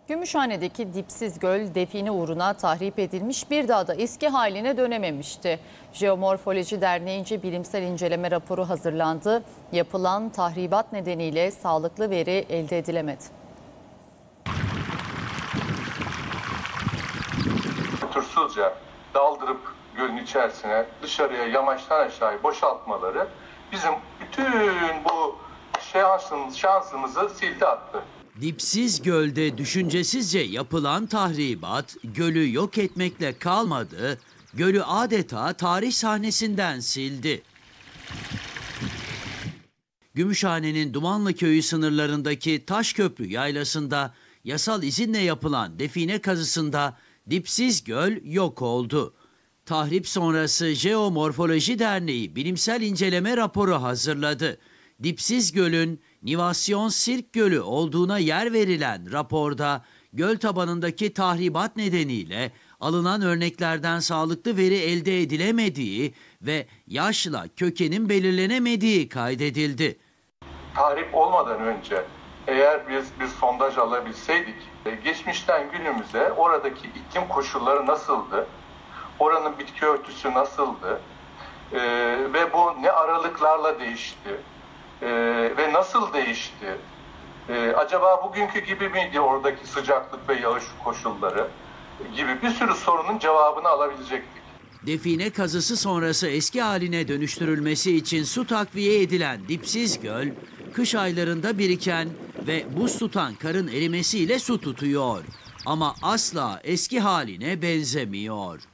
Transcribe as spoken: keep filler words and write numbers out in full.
Gümüşhane'deki dipsiz göl define uğruna tahrip edilmiş, bir daha da eski haline dönememişti. Jeomorfoloji Derneği'nce bilimsel inceleme raporu hazırlandı. Yapılan tahribat nedeniyle sağlıklı veri elde edilemedi. Kusursuzca daldırıp gölün içerisine dışarıya yamaçtan aşağıya boşaltmaları bizim bütün bu şansımız, şansımızı sildi attı. Dipsiz gölde düşüncesizce yapılan tahribat gölü yok etmekle kalmadı, gölü adeta tarih sahnesinden sildi. Gümüşhane'nin Dumanlı Köyü sınırlarındaki Taşköprü yaylasında yasal izinle yapılan define kazısında dipsiz göl yok oldu. Tahrip sonrası Jeomorfoloji Derneği bilimsel inceleme raporu hazırladı. Dipsiz gölün Nivasyon Sirk Gölü olduğuna yer verilen raporda göl tabanındaki tahribat nedeniyle alınan örneklerden sağlıklı veri elde edilemediği ve yaşla kökenin belirlenemediği kaydedildi. Tahrip olmadan önce eğer biz bir sondaj alabilseydik, geçmişten günümüze oradaki iklim koşulları nasıldı, oranın bitki örtüsü nasıldı ee, ve bu ne aralıklarla değişti ee, ve nasıl değişti, ee, acaba bugünkü gibi miydi oradaki sıcaklık ve yağış koşulları gibi bir sürü sorunun cevabını alabilecektik. Define kazısı sonrası eski haline dönüştürülmesi için su takviye edilen dipsiz göl, kış aylarında biriken ve buz tutan karın erimesiyle su tutuyor. Ama asla eski haline benzemiyor.